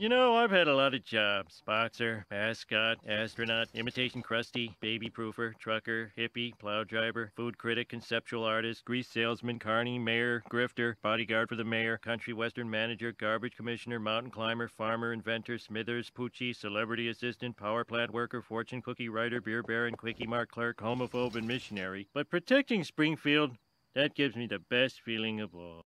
You know, I've had a lot of jobs. Boxer, mascot, astronaut, imitation crusty, baby proofer, trucker, hippie, plow driver, food critic, conceptual artist, grease salesman, carny, mayor, grifter, bodyguard for the mayor, country western manager, garbage commissioner, mountain climber, farmer, inventor, smithers, poochie, celebrity assistant, power plant worker, fortune cookie writer, beer baron, quickie mart clerk, homophobe, and missionary. But protecting Springfield, that gives me the best feeling of all.